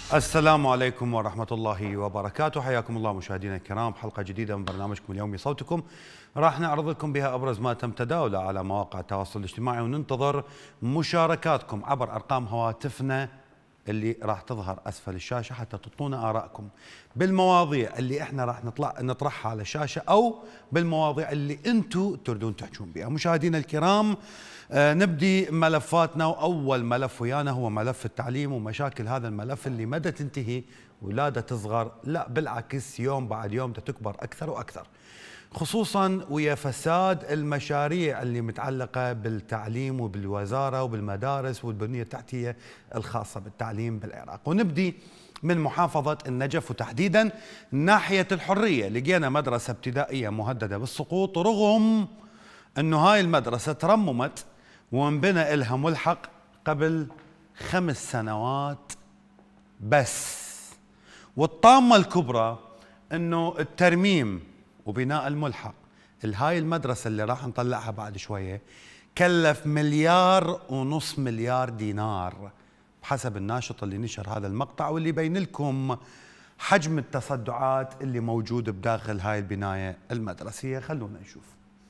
السلام عليكم ورحمة الله وبركاته. حياكم الله مشاهدينا الكرام، حلقة جديدة من برنامجكم اليومي صوتكم، راح نعرض لكم بها أبرز ما تم تداوله على مواقع التواصل الاجتماعي، وننتظر مشاركاتكم عبر أرقام هواتفنا اللي راح تظهر أسفل الشاشة حتى تعطونا آرائكم بالمواضيع اللي احنا راح نطرحها على الشاشة، أو بالمواضيع اللي انتم تريدون تحجون بها. مشاهدينا الكرام، نبدي ملفاتنا، وأول ملف ويانا هو ملف التعليم ومشاكل هذا الملف اللي مدى تنتهي ولادة تصغر، لا بالعكس يوم بعد يوم تكبر أكثر وأكثر، خصوصا ويا فساد المشاريع اللي متعلقة بالتعليم وبالوزارة وبالمدارس والبنية التحتية الخاصة بالتعليم بالعراق. ونبدي من محافظة النجف، وتحديدا ناحية الحرية. لقينا مدرسة ابتدائية مهددة بالسقوط، رغم أنه هاي المدرسة ترممت وانبنى إلها ملحق قبل 5 سنوات بس. والطامة الكبرى أنه الترميم وبناء الملحق هاي المدرسة اللي راح نطلعها بعد شوية كلف 1.5 مليار دينار بحسب الناشط اللي نشر هذا المقطع، واللي يبين لكم حجم التصدعات اللي موجود بداخل هاي البناية المدرسية. خلونا نشوف.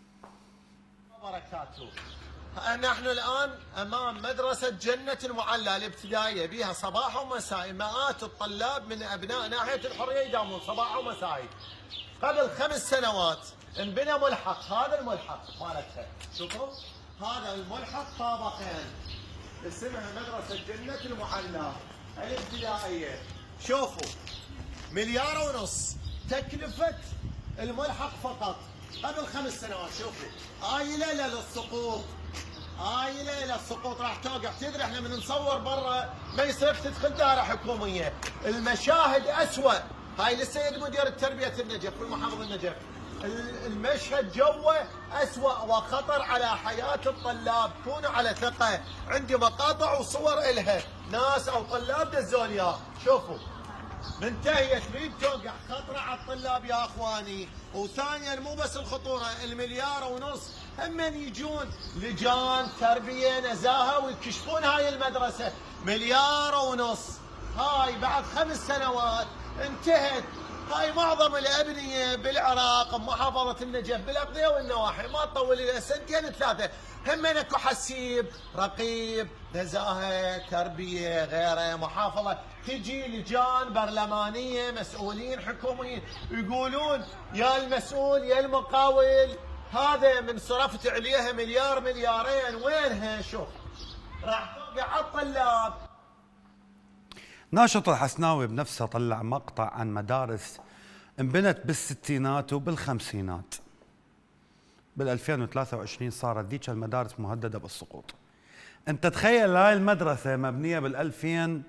بركاته. نحن الآن أمام مدرسة جنة المعلى الابتدائية، بها صباح ومساء مئات الطلاب من أبناء ناحية الحرية يداومون صباح ومساء. قبل 5 سنوات انبنى ملحق، هذا الملحق مالتها، شوفوا هذا الملحق طابقين، اسمها مدرسة جنة المعلى الابتدائية. شوفوا 1.5 مليار تكلفة الملحق فقط قبل 5 سنوات. شوفوا آيلة للسقوط، آيلة للسقوط، راح توقع. تدري احنا من نصور برا ما يصير تدخل دائرة حكومية، المشاهد أسوأ. هاي للسيد مدير التربية النجف في محافظة النجف، المشهد جوه أسوأ وخطر على حياة الطلاب. كونوا على ثقة، عندي مقاطع وصور إلها، ناس أو طلاب دزوليا. شوفوا منتهية تريد توقع، خطرة على الطلاب يا اخواني. وثانيا مو بس الخطورة، 1.5 مليار هم يجون لجان تربية نزاهة ويكشفون هاي المدرسة. 1.5 مليار. هاي بعد 5 سنوات انتهت. هاي معظم الأبنية بالعراق بمحافظة النجف بالأقضية والنواحي ما تطول إلى 2 3 هم اكو حسيب، رقيب، نزاهة، تربية، غيره محافظة. تجي لجان برلمانية، مسؤولين حكوميين يقولون يا المسؤول يا المقاول هذا من صرفت عليها 1 مليار 2 مليار وينها؟ شوف راح توقع على الطلاب. ناشط الحسناوي بنفسه طلع مقطع عن مدارس انبنت بالستينات وبالخمسينات، بال2023 صارت ذيك المدارس مهددة بالسقوط. انت تخيل هاي المدرسة مبنية بال2018،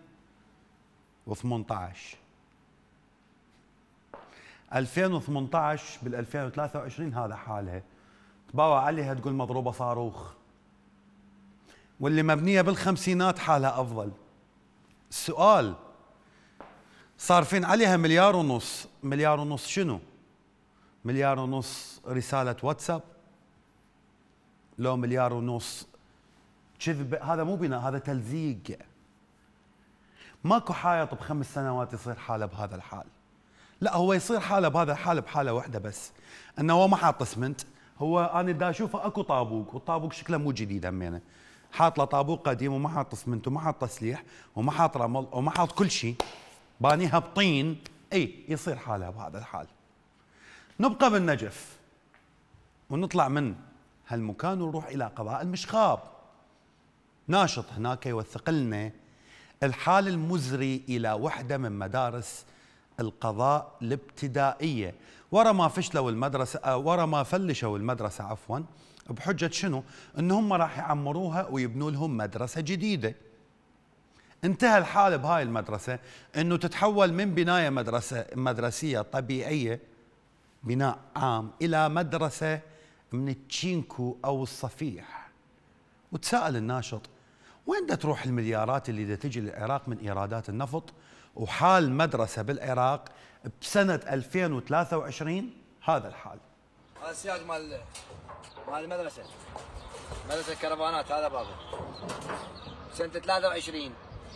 2018 بال2023 هذا حالها، تباوع عليها تقول مضروبة صاروخ. واللي مبنية بالخمسينات حالها أفضل. السؤال صارفين عليها 1.5 مليار. 1.5 مليار شنو؟ 1.5 مليار رسالة واتساب؟ لو 1.5 مليار كذب؟ هذا مو بناء، هذا تلزيق. ماكو حائط ب5 سنوات يصير حاله بهذا الحال. لا، هو يصير حاله بهذا الحال بحاله واحده بس، انه هو ما حاط اسمنت. هو انا دا اشوفه اكو طابوق، والطابوق شكله مو جديد همينه، حاط له طابوق قديم وما حاط اسمنت وما حاط تسليح وما حاط رمل وما حاط كل شيء، بانيها بطين. اي يصير حالها بهذا الحال. نبقى بالنجف ونطلع من هالمكان ونروح الى قضاء المشخاب. ناشط هناك يوثق لنا الحال المزري الى وحده من مدارس القضاء الابتدائيه، ورا ما فلشوا المدرسه عفوا، بحجه شنو؟ ان هم راح يعمروها ويبنوا لهم مدرسه جديده. انتهى الحال بهاي المدرسه انه تتحول من بنايه مدرسيه طبيعيه بناء عام الى مدرسه من التشينكو او الصفيح. وتساءل الناشط وين دا تروح المليارات اللي دا تجي للعراق من ايرادات النفط، وحال مدرسه بالعراق بسنه 2023 هذا الحال. هذا السياج مال المدرسه، مدرسه الكرفانات، هذا بابه سنه 23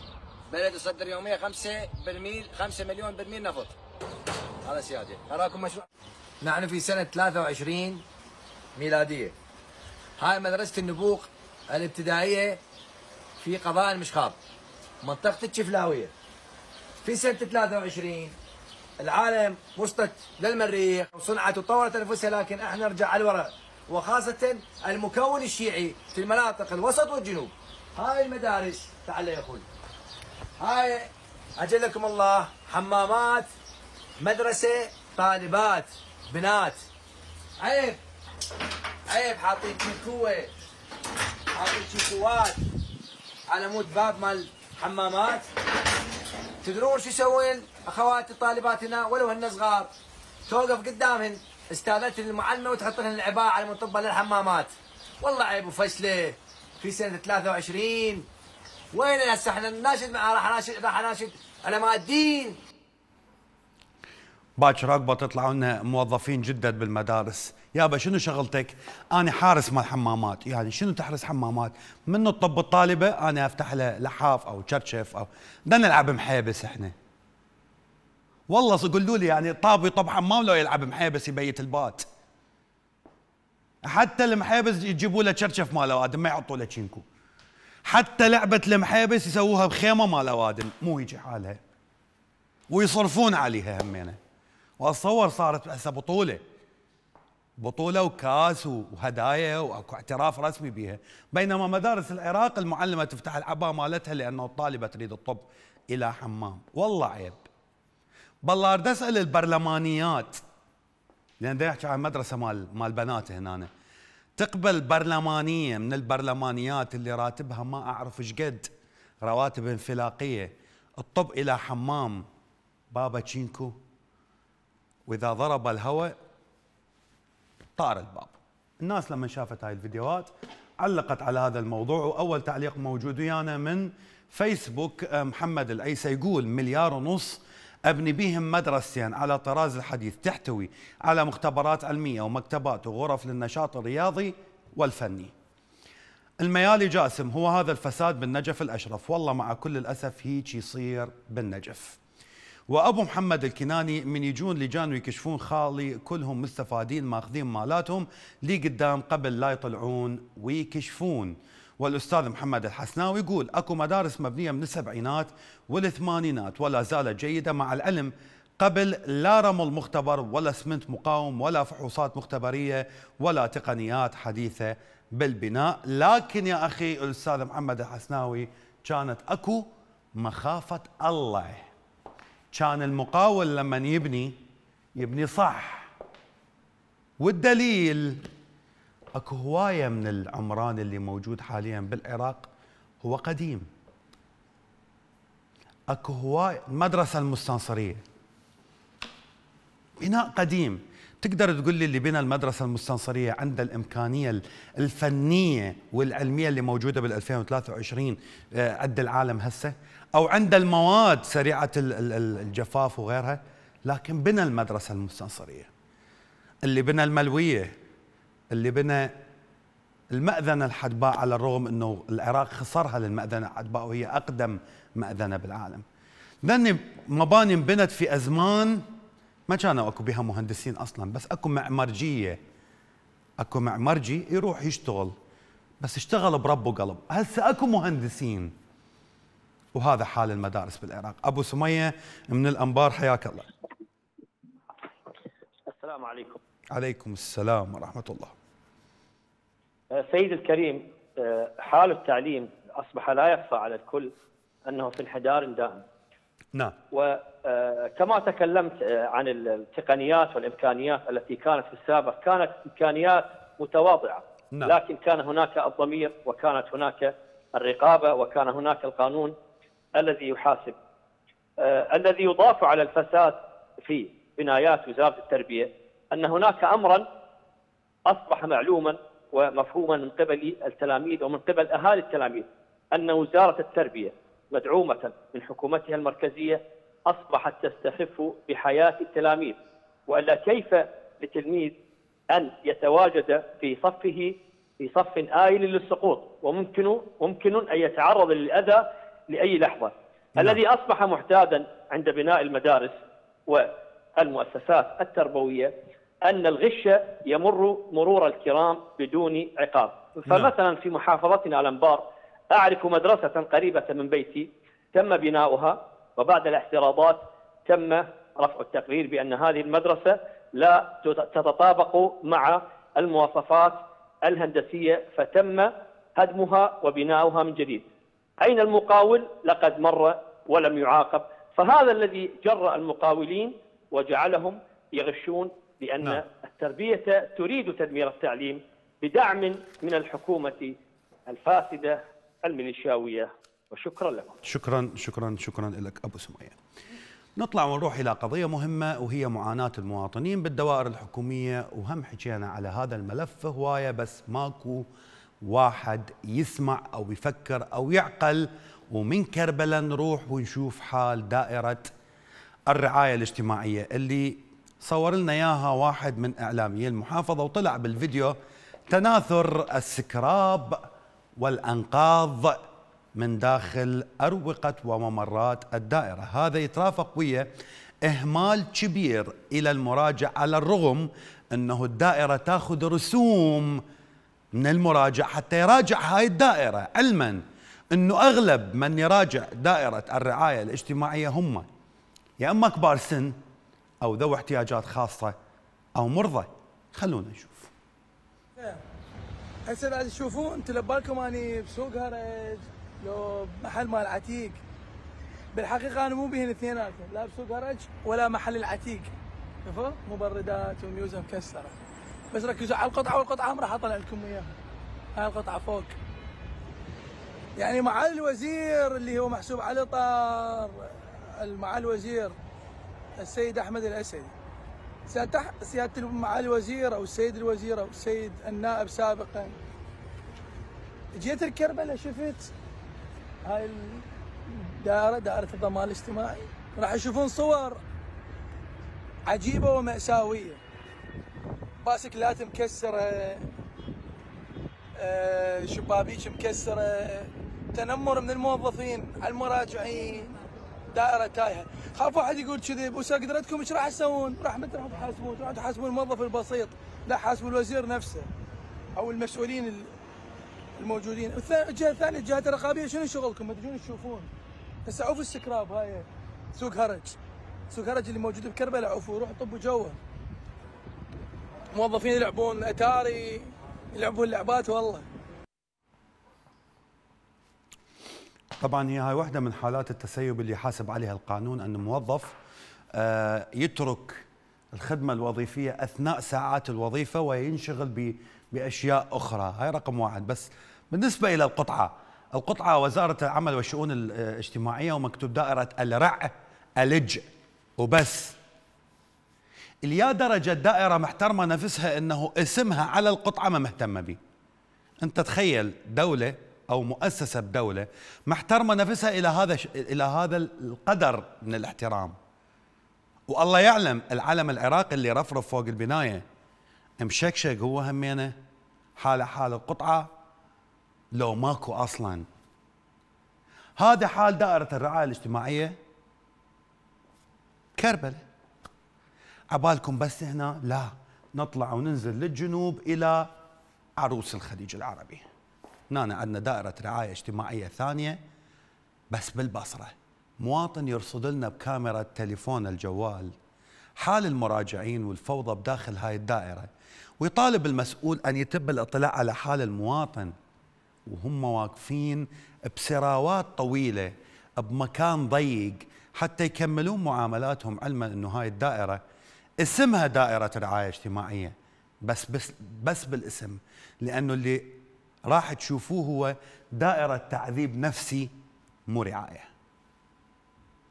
بلد يصدر يوميا 5 مليون برميل نفط. هذا سيادي. أراكم مشروع. نحن في سنة 23 ميلادية. هاي مدرسة النبوق الابتدائية في قضاء المشخاب، منطقة الشفلاوية. في سنة 23 العالم وصلت للمريخ وصنعت وطورت انفسها، لكن احنا نرجع على الوراء، وخاصة المكون الشيعي في المناطق الوسط والجنوب. هاي المدارس، تعال يا اخوي، هاي اجلكم الله حمامات مدرسة طالبات بنات. عيب عيب حاطين شيكوة، حاطين شيكوات على مود باب مال حمامات. تدرون شو يسوين اخواتي الطالبات هنا ولو هن صغار؟ توقف قدامهن استاذتهن المعلمه وتحط لهن العباءه على منطبه للحمامات. والله عيب وفشله في سنه 23. وين هسه احنا نناشد معاه؟ راح اناشد علماء الدين. باكر عقبه تطلعوا لنا موظفين جدد بالمدارس. يابا شنو شغلتك؟ انا حارس مال حمامات. يعني شنو تحرس حمامات؟ منو الطب الطالبه انا افتح له لحاف او شرشف او بدنا نلعب محيبس احنا. والله قولوا لي يعني طابي طب حمام لو يلعب محيبس يبيت البات. حتى المحيبس يجيبوا له شرشف مال اوادم ما يحطوا له تشينكو. حتى لعبه المحيبس يسووها بخيمه مال اوادم مو هيجي حالها. ويصرفون عليها همينه. واتصور صارت هسه بطوله وكاس وهدايا واكو اعتراف رسمي بيها. بينما مدارس العراق المعلمه تفتح العباءه مالتها لانه الطالبه تريد الطب الى حمام. والله عيب. بالله اريد اسال البرلمانيات، لان دا يحكي عن مدرسه مال بنات هنا، تقبل برلمانيه من البرلمانيات اللي راتبها ما اعرف ايش قد، رواتب انفلاقيه، الطب الى حمام بابا تشينكو، واذا ضرب الهواء طار الباب. الناس لما شافت هاي الفيديوهات علقت على هذا الموضوع، واول تعليق موجود ويانا من فيسبوك محمد العيسى يقول 1.5 مليار ابني بيهم مدرستين على طراز الحديث تحتوي على مختبرات علميه ومكتبات وغرف للنشاط الرياضي والفني. الميالي جاسم هو هذا الفساد بالنجف الاشرف، والله مع كل الاسف هيك يصير بالنجف. وابو محمد الكناني من يجون لجان ويكشفون خالي كلهم مستفادين ماخذين مالاتهم لي قدام قبل لا يطلعون ويكشفون. والاستاذ محمد الحسناوي يقول اكو مدارس مبنيه من السبعينات والثمانينات ولا زالت جيده، مع العلم قبل لا رمل مختبر ولا اسمنت مقاوم ولا فحوصات مختبريه ولا تقنيات حديثه بالبناء. لكن يا اخي الاستاذ محمد الحسناوي كانت اكو مخافه الله. كان المقاول لما يبني صح. والدليل اكو هوايه من العمران اللي موجود حاليا بالعراق هو قديم. اكو هوايه المدرسه المستنصريه بناء قديم. تقدر تقول لي اللي بنى المدرسه المستنصريه عنده الامكانيه الفنيه والعلميه اللي موجوده بال 2023 عند العالم هسه، او عنده المواد سريعه الجفاف وغيرها؟ لكن بنى المدرسه المستنصريه، اللي بنى الملويه، اللي بنى المأذنة الحدباء، على الرغم انه العراق خسرها للمأذنة الحدباء وهي اقدم مأذنة بالعالم. لان مباني انبنت في ازمان ما كانوا اكو بها مهندسين اصلا، بس اكو معمرجيه، اكو معمرجي يروح يشتغل بس اشتغل برب وقلب. هسه اكو مهندسين، وهذا حال المدارس بالعراق. ابو سميه من الانبار حياك الله. السلام عليكم. عليكم السلام ورحمه الله. سيد الكريم، حال التعليم اصبح لا يخفى على الكل انه في انحدار دائم. نعم. وكما تكلمت عن التقنيات والامكانيات التي كانت في السابق، كانت امكانيات متواضعه. نعم. لكن كان هناك الضمير، وكانت هناك الرقابه، وكان هناك القانون الذي يحاسب. الذي يضاف على الفساد في بنايات وزاره التربيه ان هناك امرا اصبح معلوما ومفهوما من قبل التلاميذ ومن قبل اهالي التلاميذ، ان وزاره التربيه مدعومه من حكومتها المركزيه اصبحت تستخف بحياه التلاميذ. والا كيف لتلميذ ان يتواجد في صفه في صف آيل للسقوط، وممكن ان يتعرض للاذى لاي لحظه. الذي أصبح معتادا عند بناء المدارس والمؤسسات التربوية أن الغش يمر مرور الكرام بدون عقاب. فمثلا في محافظتنا الأنبار أعرف مدرسة قريبة من بيتي تم بناؤها، وبعد الاعتراضات تم رفع التقرير بأن هذه المدرسة لا تتطابق مع المواصفات الهندسية، فتم هدمها وبناؤها من جديد. أين المقاول؟ لقد مر ولم يعاقب. فهذا الذي جرأ المقاولين وجعلهم يغشون، لأن التربية تريد تدمير التعليم بدعم من الحكومة الفاسدة الميليشياوية. وشكرا لكم. شكرا لك أبو سمية. نطلع ونروح إلى قضية مهمة، وهي معاناة المواطنين بالدوائر الحكومية. وهم حكينا على هذا الملف هواية، بس ماكو واحد يسمع أو يفكر أو يعقل. ومن كربلاء نروح ونشوف حال دائرة الرعاية الاجتماعية اللي صور لنا إياها واحد من إعلاميي المحافظة، وطلع بالفيديو تناثر السكراب والأنقاض من داخل أروقة وممرات الدائرة. هذا يترافق ويا إهمال كبير إلى المراجع، على الرغم أنه الدائرة تأخذ رسوم من المراجع حتى يراجع هاي الدائرة، علما أنه أغلب من يراجع دائرة الرعاية الاجتماعية هم يا أما كبار سن أو ذوي احتياجات خاصة أو مرضى. خلونا نشوف. هسه بعد تشوفون انتم لبالكم اني بسوق هرج لو محل مال عتيق. بالحقيقه انا مو بهن اثنيناتهم، لا بسوق هرج ولا محل العتيق. شوفوا مبردات وميوزه مكسره. بس ركزوا على القطعه، والقطعه راح اطلع لكم اياها. هاي القطعه فوق. يعني معالي الوزير اللي هو محسوب على طار معالي الوزير السيد احمد الاسدي، سياده معالي الوزير او السيد الوزير او السيد النائب سابقا، جيت الكربلاء شفت هاي دائرة الضمان الاجتماعي، راح يشوفون صور عجيبة ومأساوية. باسكلات مكسرة، شبابيك مكسرة، تنمر من الموظفين على المراجعين، دائرة تايهة. خاف واحد يقول كذي، بوسع قدرتكم ايش راح تسوون؟ راح ما تروحون تحاسبون، تروحون تحاسبون الموظف البسيط، لا حاسبوا الوزير نفسه او المسؤولين الموجودين. الجهه الثانيه الجهات الرقابيه، شنو شغلكم؟ ما تجون تشوفون. بس عوفوا السكراب، هاي سوق هرج، سوق هرج اللي موجود بكربلاء، عوفوا روحوا طبوا جوه. موظفين يلعبون اتاري، يلعبون لعبات والله. طبعا هي هاي واحدة من حالات التسيب اللي حاسب عليها القانون، أن موظف يترك الخدمة الوظيفية أثناء ساعات الوظيفة وينشغل بأشياء أخرى. هاي رقم واحد. بس بالنسبة إلى القطعة وزارة العمل والشؤون الاجتماعية، ومكتوب دائرة الرع الج وبس. اليا درجة الدائرة محترمة نفسها أنه اسمها على القطعة ما مهتمة به. أنت تخيل دولة أو مؤسسة بدولة محترمة نفسها إلى هذا القدر من الاحترام. والله يعلم العلم العراقي اللي رفرف فوق البناية مشكشك هو همينه حال القطعة لو ماكو أصلا. هذا حال دائرة الرعاية الاجتماعية كربلاء. عبالكم بس هنا؟ لا، نطلع وننزل للجنوب إلى عروس الخليج العربي. هنا عندنا دائرة رعاية اجتماعية ثانية بس بالبصرة. مواطن يرصد لنا بكاميرا تليفون الجوال حال المراجعين والفوضى بداخل هاي الدائرة، ويطالب المسؤول أن يتم الاطلاع على حال المواطن، وهم واقفين بسراوات طويلة بمكان ضيق حتى يكملون معاملاتهم، علما أنه هاي الدائرة اسمها دائرة رعاية اجتماعية بس بالاسم، لأنه اللي راح تشوفوه هو دائرة تعذيب نفسي مو رعاية.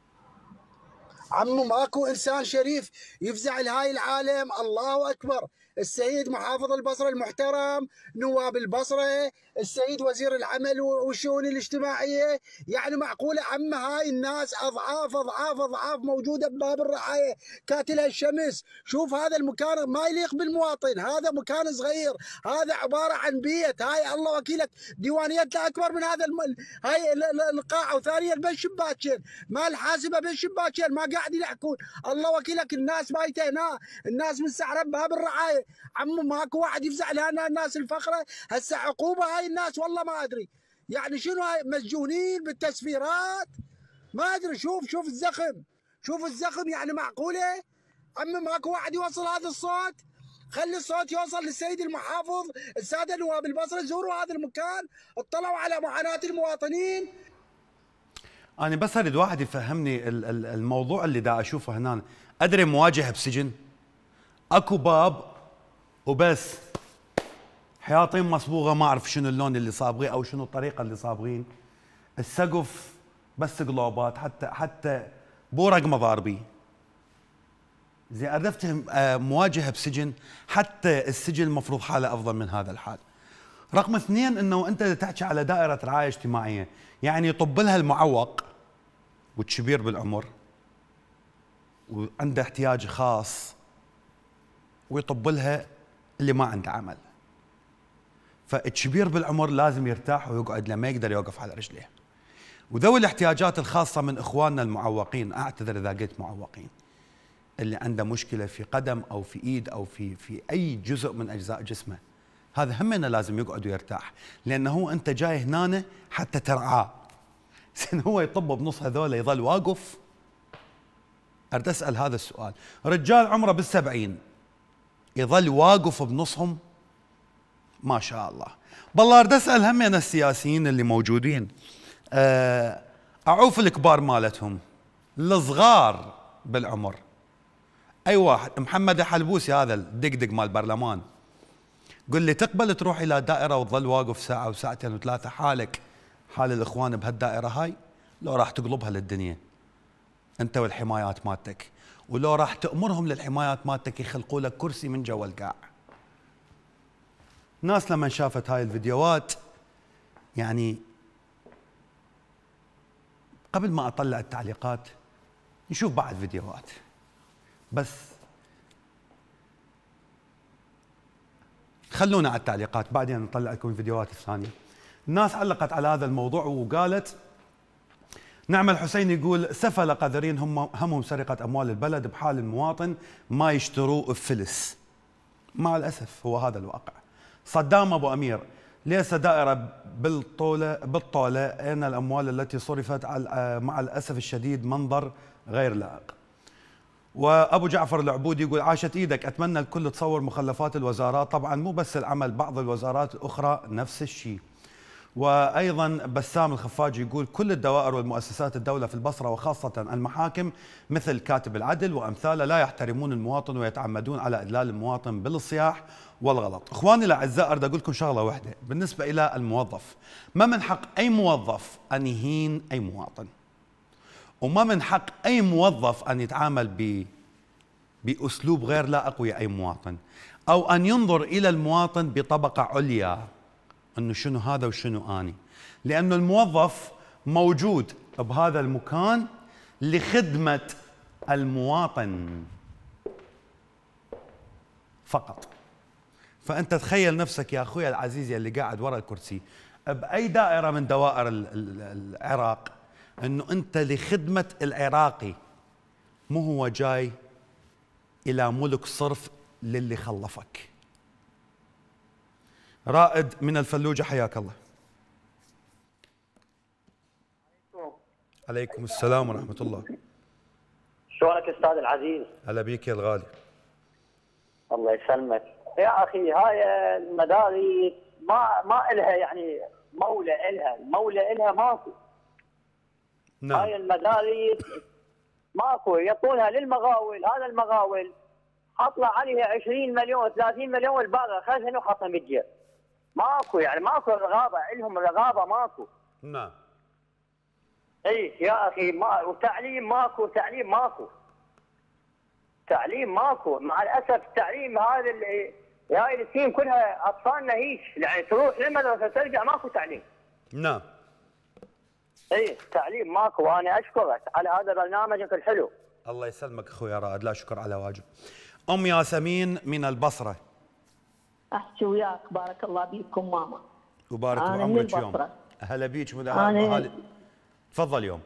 عمو ماكو انسان شريف يفزع لهاي العالم. الله اكبر، السيد محافظ البصره المحترم، نواب البصره، السيد وزير العمل والشؤون الاجتماعيه. يعني معقوله عم هاي الناس اضعاف اضعاف اضعاف موجوده بباب الرعايه كاتلها الشمس. شوف هذا المكان ما يليق بالمواطن، هذا مكان صغير، هذا عباره عن بيت. هاي الله وكيلك ديوانيتنا اكبر من هذا هاي القاعه، وثانيا بالشباكين ما الحاسبه بالشباكين ما قاعدين يحكون. الله وكيلك الناس بايته هنا، الناس مستعرب باب الرعايه. عمو ماكو واحد يفزع لنا الناس الفقره. هسه عقوبه هاي الناس والله ما ادري يعني شنو، هاي مسجونين بالتسفيرات ما ادري. شوف الزخم، شوف الزخم. يعني معقوله عمو ماكو واحد يوصل هذا الصوت؟ خلي الصوت يوصل للسيد المحافظ، الساده نواب البصره، زوروا هذا المكان، اطلعوا على معاناه المواطنين. أنا بس أريد واحد يفهمني الموضوع اللي دا أشوفه هنا. أدري مواجهة بسجن، أكو باب وبس، حياطين مصبوغة، ما أعرف شنو اللون اللي صابغيه أو شنو الطريقة اللي صابغين، السقف بس قلوبات، حتى بورق مضاربي. زين أريد أفتهم مواجهة بسجن، حتى السجن المفروض حاله أفضل من هذا الحال. رقم اثنين، انه انت تحكي على دائره رعايه اجتماعيه، يعني يطب لها المعوق والكبير بالعمر وعنده احتياج خاص، ويطب لها اللي ما عنده عمل. فالكبير بالعمر لازم يرتاح ويقعد لما يقدر يوقف على رجليه. وذوي الاحتياجات الخاصه من اخواننا المعوقين، اعتذر اذا قلت معوقين، اللي عنده مشكله في قدم او في ايد او في اي جزء من اجزاء جسمه، هذا همنا لازم يقعد ويرتاح، لانه هو انت جاي هنا حتى ترعاه. زين هو يطب بنص هذول يظل واقف؟ اريد اسال هذا السؤال. رجال عمره بال70 يظل واقف بنصهم؟ ما شاء الله. بالله اريد اسال همين السياسيين اللي موجودين، اعوف الكبار مالتهم، الصغار بالعمر. اي واحد، محمد حلبوسي هذا الدقدق مال البرلمان، قل لي تقبل تروح الى دائره وتظل واقف ساعه وساعتين وثلاثه حالك حال الاخوان بهالدائره هاي؟ لو راح تقلبها للدنيا انت والحمايات مالتك، ولو راح تامرهم للحمايات مالتك يخلقوا لك كرسي من جوا القاع. الناس لما شافت هاي الفيديوهات، يعني قبل ما اطلع التعليقات نشوف بعض فيديوهات بس، خلونا على التعليقات بعدين نطلع لكم الفيديوهات الثانيه. الناس علقت على هذا الموضوع وقالت، نعم الحسين يقول سفل قذرين همهم سرقه اموال البلد بحال المواطن ما يشتروه بفلس. مع الاسف هو هذا الواقع. صدام ابو امير، ليس دائره بالطوله اين الاموال التي صرفت مع الاسف الشديد منظر غير لائق. وابو جعفر العبودي يقول عاشت ايدك، اتمنى الكل تصور مخلفات الوزارات، طبعا مو بس العمل، بعض الوزارات الاخرى نفس الشيء. وايضا بسام الخفاجي يقول كل الدوائر والمؤسسات الدوله في البصره وخاصه المحاكم مثل كاتب العدل وامثاله لا يحترمون المواطن ويتعمدون على اذلال المواطن بالصياح والغلط. اخواني الاعزاء اريد اقول لكم شغله واحده بالنسبه الى الموظف، ما من حق اي موظف ان يهين اي مواطن، وما من حق اي موظف ان يتعامل باسلوب غير لائق ويا اي مواطن، او ان ينظر الى المواطن بطبقه عليا انه شنو هذا وشنو اني، لانه الموظف موجود بهذا المكان لخدمه المواطن فقط. فانت تخيل نفسك يا اخوي العزيز اللي قاعد ورا الكرسي باي دائره من دوائر العراق، انه انت لخدمه العراقي، مو هو جاي الى ملك صرف للي خلفك. رائد من الفلوجه حياك الله. عليكم السلام ورحمه الله. شلونك استاذ العزيز؟ هلا بيك يا الغالي. الله يسلمك يا اخي. هاي المدارس ما الها يعني مولى الها ماكو. نعم. هاي المدارس ماكو، يعطونها للمغاول. هذا المغاول اطلع عليها 20 مليون 30 مليون والباقي خزن وحطها بالجيب. ماكو يعني ماكو رغابه، لهم رغابه ماكو. نعم. اي يا اخي، وتعليم ماكو، تعليم ماكو. مع الاسف التعليم هذا اللي هاي السنين كلها اطفالنا هيك، يعني تروح للمدرسه ترجع ماكو تعليم. نعم. اي تعليم ماكو، وانا اشكرك على هذا برنامجك الحلو. الله يسلمك اخوي رائد، لا شكر على واجب. ام ياسمين من البصره. احكي وياك، بارك الله بيكم ماما. وبارك بعمرك يوم. هلا بيك تفضل يوم.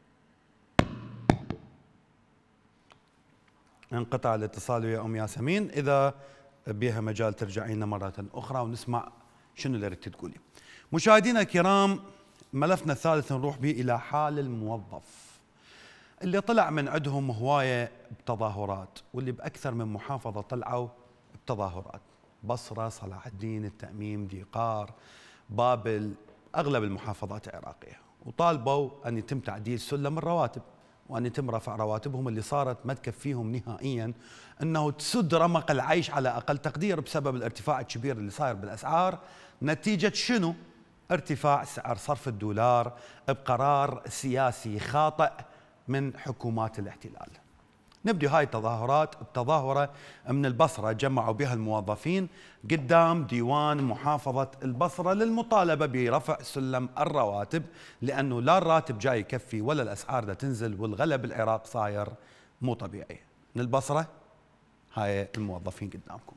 انقطع الاتصال ويا ام ياسمين، اذا بها مجال ترجعي لنا مره اخرى ونسمع شنو اللي ردت تقولي. مشاهدينا الكرام، ملفنا الثالث نروح به الى حال الموظف اللي طلع من عندهم هوايه بتظاهرات، واللي باكثر من محافظه طلعوا بتظاهرات، بصره، صلاح الدين، التأميم، ديقار، بابل، اغلب المحافظات العراقيه، وطالبوا ان يتم تعديل سلم الرواتب، وان يتم رفع رواتبهم اللي صارت ما تكفيهم نهائيا، انه تسد رمق العيش على اقل تقدير بسبب الارتفاع الكبير اللي صاير بالاسعار. نتيجه شنو؟ ارتفاع سعر صرف الدولار بقرار سياسي خاطئ من حكومات الاحتلال. نبدأ هاي التظاهرات بتظاهرة من البصرة جمعوا بها الموظفين قدام ديوان محافظة البصرة للمطالبة برفع سلم الرواتب، لأنه لا الراتب جاي يكفي ولا الأسعار دا تنزل، والغلا بالعراق صاير مو طبيعي. من البصرة هاي الموظفين قدامكم.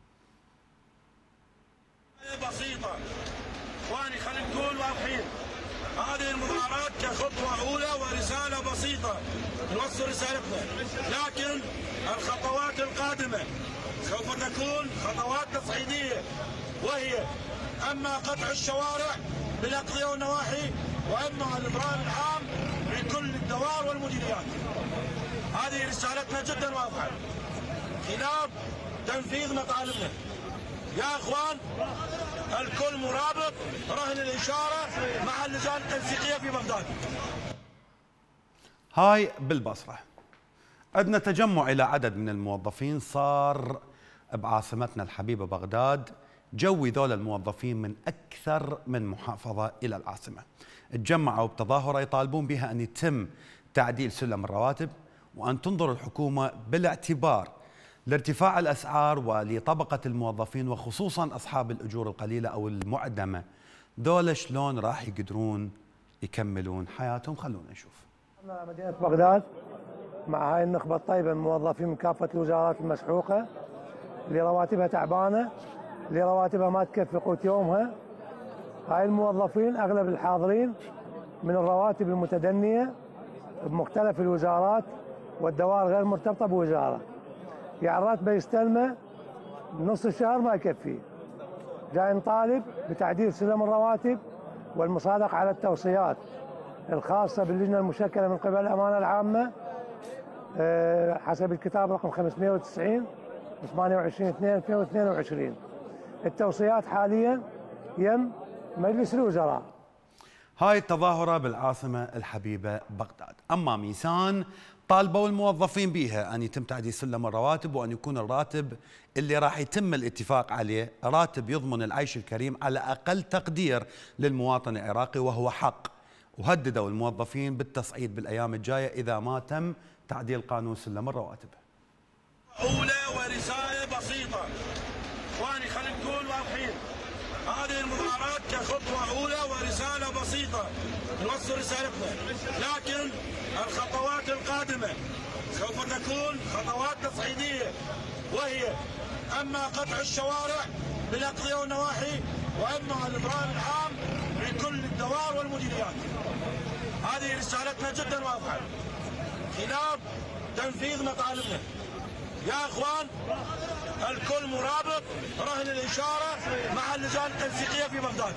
بسيطة اخواني، خلينا نقول واضحين، هذه المظاهرات كخطوة أولى ورسالة بسيطة نوصل رسالتنا، لكن الخطوات القادمة سوف تكون خطوات تصعيدية، وهي أما قطع الشوارع بالأقضية والنواحي، وأما الإبرار العام في كل الدوائر والمديريات. هذه رسالتنا جدا واضحة خلاف تنفيذ مطالبنا. يا اخوان، الكل مرابط، رهن الاشاره مع اللجان التنسيقيه في بغداد. هاي بالبصره عندنا تجمع الى عدد من الموظفين صار بعاصمتنا الحبيبه بغداد، جوي ذول الموظفين من اكثر من محافظه الى العاصمه. تجمعوا بتظاهره يطالبون بها ان يتم تعديل سلم الرواتب، وان تنظر الحكومه بالاعتبار لارتفاع الأسعار ولطبقة الموظفين، وخصوصا أصحاب الأجور القليلة أو المعدمة. دول شلون راح يقدرون يكملون حياتهم؟ خلونا نشوف. مدينة بغداد مع هاي النخبة الطيبة من موظفين من كافة الوزارات المسحوقة، اللي رواتبها تعبانة، اللي رواتبها ما تكفي قوت يومها. هاي الموظفين أغلب الحاضرين من الرواتب المتدنية بمختلف الوزارات والدوائر غير مرتبطة بوزارة، يعني راتبه يستلمه نص الشهر ما يكفي. جاي نطالب بتعديل سلم الرواتب والمصادقة على التوصيات الخاصة باللجنة المشكلة من قبل الأمانة العامة حسب الكتاب رقم 590 28/2/2022. التوصيات حاليا يم مجلس الوزراء. هاي التظاهرة بالعاصمة الحبيبة بغداد. أما ميسان طالبوا الموظفين بها أن يتم تعديل سلم الرواتب، وأن يكون الراتب اللي راح يتم الاتفاق عليه راتب يضمن العيش الكريم على أقل تقدير للمواطن العراقي، وهو حق. وهددوا الموظفين بالتصعيد بالأيام الجاية إذا ما تم تعديل قانون سلم الرواتب. أولى ورسالة بسيطة اخواني، خلينا نكون واضحين، هذه المظاهرات كخطوة أولى ورسالة بسيطة نوصل رسالتنا، لكن الخطوات القادمة سوف تكون خطوات تصعيدية، وهي أما قطع الشوارع بالأقضية والنواحي، وأما الإبرار العام في كل الدوائر والمديريات. هذه رسالتنا جدا واضحة خلاف تنفيذ مطالبنا. يا اخوان، الكل مرابط، رهن الاشاره مع اللجان التنسيقيه في بغداد.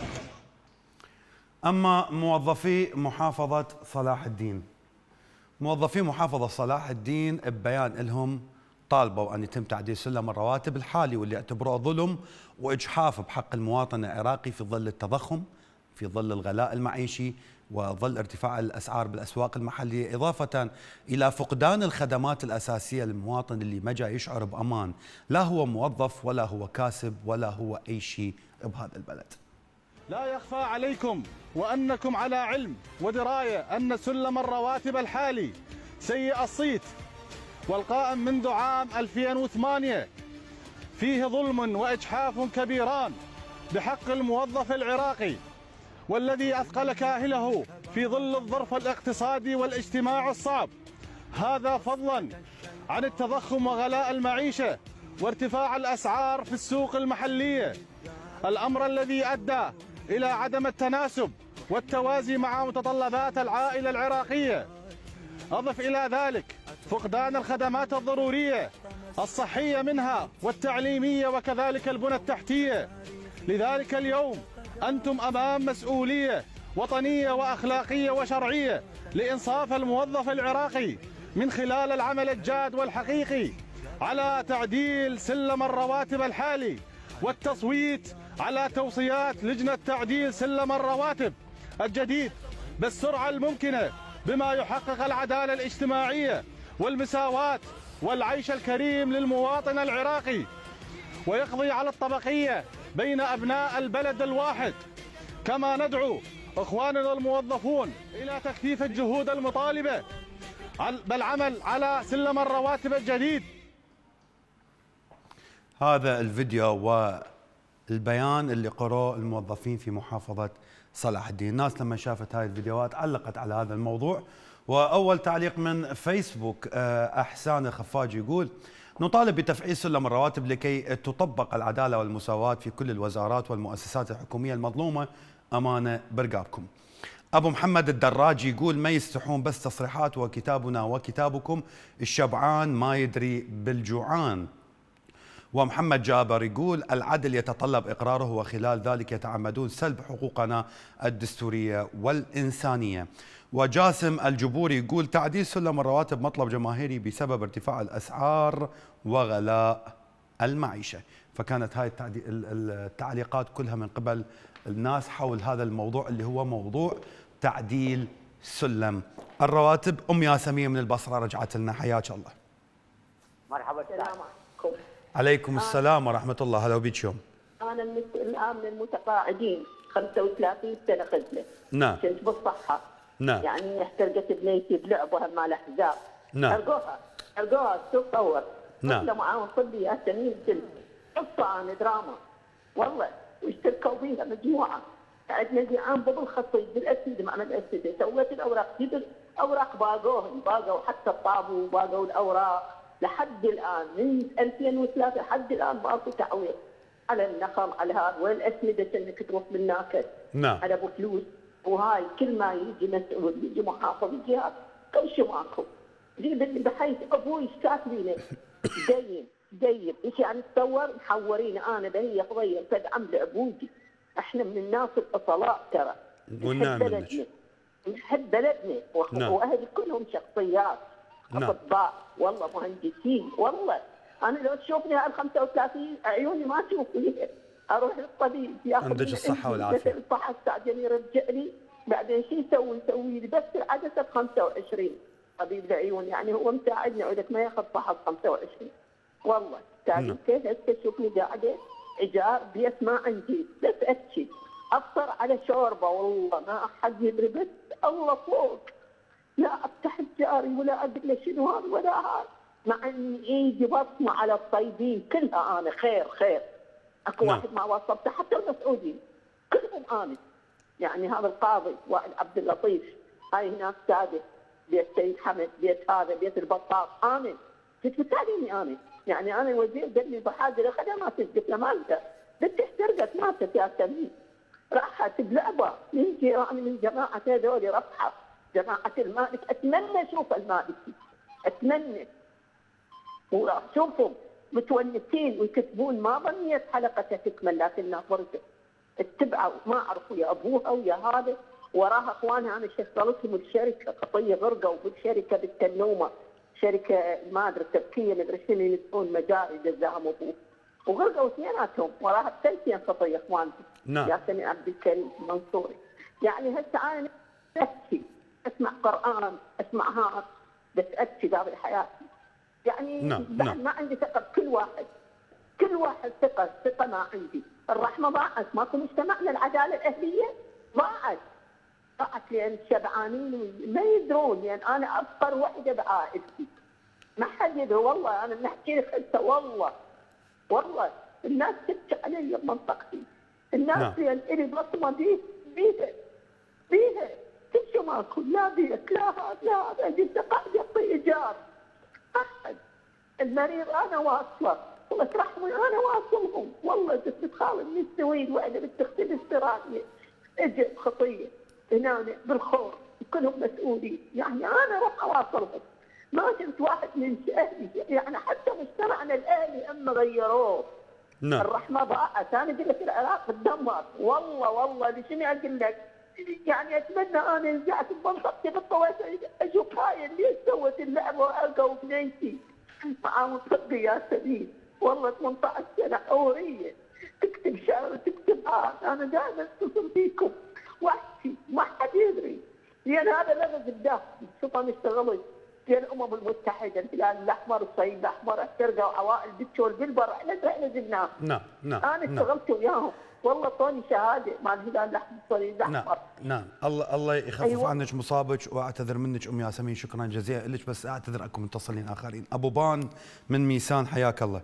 اما موظفي محافظه صلاح الدين، موظفي محافظه صلاح الدين ببيان لهم طالبوا ان يتم تعديل سلم الرواتب الحالي، واللي اعتبروه ظلم واجحاف بحق المواطن العراقي في ظل التضخم، في ظل الغلاء المعيشي، وظل ارتفاع الأسعار بالأسواق المحلية، إضافة إلى فقدان الخدمات الأساسية للمواطن اللي ما جاي يشعر بأمان، لا هو موظف ولا هو كاسب ولا هو أي شيء بهذا البلد. لا يخفى عليكم وأنكم على علم ودراية أن سلم الرواتب الحالي سيء الصيت والقائم منذ عام 2008 فيه ظلم وإجحاف كبيران بحق الموظف العراقي، والذي أثقل كاهله في ظل الظرف الاقتصادي والاجتماعي الصعب، هذا فضلا عن التضخم وغلاء المعيشة وارتفاع الأسعار في السوق المحلية، الأمر الذي أدى إلى عدم التناسب والتوازي مع متطلبات العائلة العراقية. أضف إلى ذلك فقدان الخدمات الضرورية الصحية منها والتعليمية وكذلك البنى التحتية. لذلك اليوم أنتم أمام مسؤولية وطنية وأخلاقية وشرعية لإنصاف الموظف العراقي من خلال العمل الجاد والحقيقي على تعديل سلم الرواتب الحالي والتصويت على توصيات لجنة تعديل سلم الرواتب الجديد بالسرعة الممكنة، بما يحقق العدالة الاجتماعية والمساواة والعيش الكريم للمواطن العراقي، ويقضي على الطبقية بين أبناء البلد الواحد. كما ندعو إخواننا الموظفون إلى تكثيف الجهود المطالبة بالعمل على سلم الرواتب الجديد. هذا الفيديو والبيان اللي قرأه الموظفين في محافظة صلاح الدين. الناس لما شافت هاي الفيديوهات علقت على هذا الموضوع. وأول تعليق من فيسبوك أحسان الخفاج يقول: نطالب بتفعيل سلم الرواتب لكي تطبق العدالة والمساواة في كل الوزارات والمؤسسات الحكومية المظلومة. أمانة برقابكم. أبو محمد الدراجي يقول: ما يستحون بس تصريحات، وكتابنا وكتابكم الشبعان ما يدري بالجوعان. ومحمد جابر يقول: العدل يتطلب إقراره، وخلال ذلك يتعمدون سلب حقوقنا الدستورية والإنسانية. وجاسم الجبوري يقول: تعديل سلم الرواتب مطلب جماهيري بسبب ارتفاع الأسعار وغلاء المعيشة. فكانت هاي التعليقات كلها من قبل الناس حول هذا الموضوع اللي هو موضوع تعديل سلم الرواتب. أم ياسمين من البصرة رجعت لنا، حياك الله. مرحبا، السلام عليكم. عليكم السلام ورحمة الله. هلا وبيك يوم. أنا الآن من المتقاعدين 35 سنة خدمة. نعم. كنت بالصحة. نعم. يعني احترقت بنيتي بلعبها مال أحزاب. نعم. أرقوها تتصور. نعم. طفلة معاهم طبي يا سمين سلم. قصة عن دراما. والله واشتركوا بيها مجموعة. عندنا زعام بالخطيب بالأسد مع الأسد. سويت الأوراق، جبت أوراق باقوا حتى الطابو باقوا الأوراق. لحد الآن من 2003 لحد الآن ماكو تعويض على النخل على هذا، والأسمدة انك تروح بالناكد. نعم. على ابو فلوس، وهاي كل ما يجي مسؤول يجي محافظ يجي هذا كل شيء ماكو. بحيث ابوي اشتاك بينا دين ايش يعني تصور محورين انا بهي قضيه تدعم لابوي. احنا من الناس الاصلاء ترى. نحب بلدنا واهلي كلهم شخصيات. نعم. اطباء والله مهندسين والله. انا لو تشوفني هال 35 عيوني ما تشوفني. اروح للطبيب ياخذ عندك الصحه والعافيه. الفحص بعدين يرجع لي، بعدين شو يسوي لي بس العدسه ب 25. طبيب العيون يعني هو مساعدني، يقول لك ما ياخذ فحص 25 والله. تعرف كيف هسه تشوفني قاعده ايجار بيت ما عندي، بس ابكي افطر على شوربه والله ما احد يدري، بس الله فوق. لا افتح جاري ولا اقول له شنو هذا ولا هذا، مع اني ايدي بصمه على الطيبين كلها. انا خير اكو واحد ما وصلته حتى المسعودين كلهم انا. يعني هذا القاضي وائل عبد اللطيف، هاي هناك ساده، بيت سيد حمد، بيت هذا، بيت البطاط، انا كنت بتعلمني انا. يعني انا وزير قال لي بحاجه لخدمات، قلت له مالته، بنتي احترقت ماتت يا سمين، راحت بلعبه من جيراني من جماعه هذول رفحه جماعه المالك. اتمنى اشوف المالكي، اتمنى واشوفهم متونسين ويكتبون. ما ظنيت حلقته تكمل لكن ناظرته اتبعوا ما عرفوا يا ابوها ويا هذا، وراها اخوانها انا شغلتهم الشركه قطيه غرقه، وبالشركه بالتنومه شركه ما ادري تركيه مدري شنو ينسون مجاري جزاهم ابوه، وغرقوا اثنيناتهم وراها بسنتين قطيه اخوانهم. نعم. ياسمين عبد الكريم المنصوري. يعني هسه انا ابكي اسمع قران اسمع هذا، بس ابكي قبل حياتي. يعني بعد ما عندي ثقه بكل واحد، كل واحد ثقه ما عندي. الرحمه ضاعت، ماكو مجتمعنا العداله الاهليه ضاعت لان الشبعانين ما يدرون. لان يعني انا افقر وحده بعائلتي، ما حد يدري والله. انا بنحكي لك انت والله والله الناس تبكي علي بمنطقتي، الناس اللي بصمه بيها كل شيء ماكو، لا بيت لا هذا لا هذا، انت قاعد يعطي ايجار. احد المريض انا واصله، الله ترحموا انا واصلهم، والله بنت خالد من السويد واحده بنت اختي الاستراليه اجت خطيه هنا بالخور كلهم مسؤولين، يعني انا اروح اواصلهم. ما شفت واحد من اهلي، يعني حتى مجتمعنا الاهلي اما غيروه. نعم. الرحمه ضاعت، انا اقول لك العراق تدمر، والله لشنو اقول لك؟ يعني اتمنى انا رجعت بمنطقتي بالطويت اشوف هاي اللي سوت اللعبه والقوا بنيتي معاهم صدق يا سبيل، والله 18 سنه حوريه تكتب شعر وتكتب انا دائما اتصل فيكم واحكي ما حد يدري، لان هذا لغز الداخلي. شوف انا اشتغلت في الامم المتحده، الهلال الاحمر، الصليب الاحمر، الشرقه وعوائل بتشول بالبر، احنا زدناه. نعم. انا اشتغلت وياهم، والله طوني شهاده مع الهلال الاحمر الصليب الاحمر. نعم. الله يخفف عنك مصابك، واعتذر منك ام ياسمين، شكرا جزيلا لك، بس اعتذر اكو متصلين اخرين. ابو بان من ميسان، حياك الله.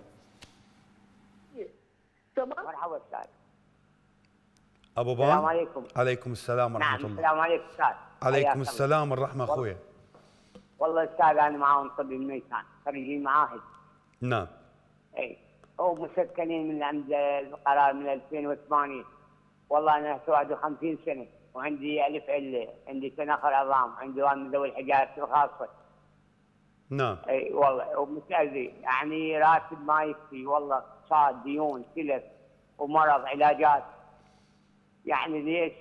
مرحبا استاذ. ابو بان. السلام عليكم. عليكم السلام ورحمه الله. نعم السلام عليكم استاذ. عليكم السلام والرحمه اخويا. والله استاذ انا معاون طبي من ميسان، خريجين معاهد. نعم. اي هو مسكنين من عند القرار من 2008. والله انا 51 سنه وعندي الف عله، عندي تناخر عظام، عندي من ذوي الحاجات الخاصه. نعم. اي والله ومتأذي، يعني راتب ما يكفي، والله اقتصاد، ديون، سلف ومرض، علاجات. يعني ليش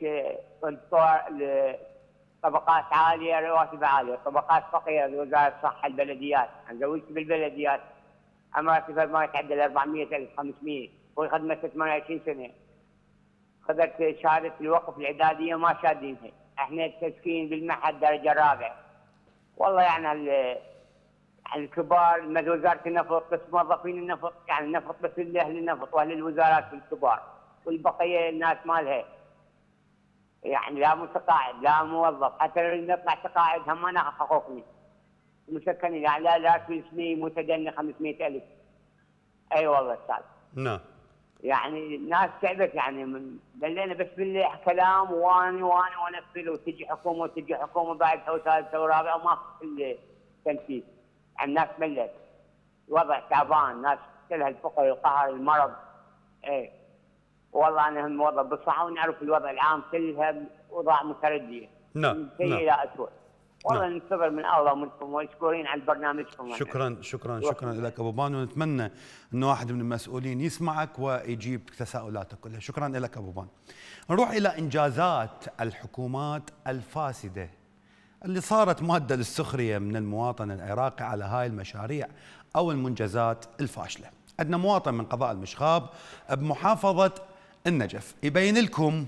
طبقات عاليه رواتب عاليه، طبقات فقيره وزاره الصحه، البلديات، انا زوجت بالبلديات، راتبها ما يتعدى ال 400,000 500، وهي خدمتها 28 سنه. خذت شهاده الوقف الاعداديه ما شادينها، احنا التسكين بالمعهد درجه رابعه. والله يعني الكبار وزاره النفط بس موظفين النفط، يعني النفط بس لاهل النفط واهل الوزارات الكبار، والبقيه الناس مالها. يعني لا متقاعد لا موظف، حتى لو نطلع تقاعد هم ما ناخذ حقوقنا. مسكنين يعني لا في سني متدني 500,000. اي والله استاذ. نعم. يعني الناس تعبت، يعني بلينا بس بالكلام واني ونفذ، وتجي حكومه بعد ثالث ورابع وما في التنفيذ. يعني الناس ملت، الوضع تعبان، الناس كلها الفقر القهر المرض. اي والله انا موظف بالصحه ونعرف الوضع العام كلها اوضاع مترديه. نعم. سيء الى اسوء. والله ننتظر من الله ومنكم، ومشكورين على برنامجكم. شكرا لك ابو بان، ونتمنى انه واحد من المسؤولين يسمعك ويجيب تساؤلاتك كلها. شكرا لك ابو بان. نروح الى انجازات الحكومات الفاسده اللي صارت ماده للسخريه من المواطن العراقي على هاي المشاريع او المنجزات الفاشله. عندنا مواطن من قضاء المشخاب بمحافظه النجف يبين لكم